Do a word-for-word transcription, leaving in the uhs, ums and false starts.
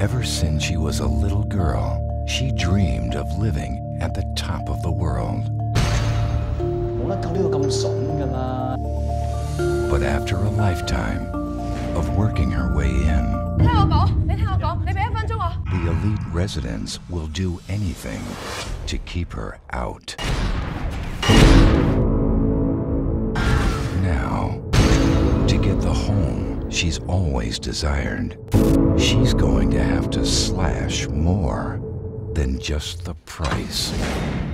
Ever since she was a little girl, she dreamed of living at the top of the world. But after a lifetime of working her way in, the elite residents will do anything to keep her out. Now, to get the home she's always desired, she's going to have to slash more than just the price.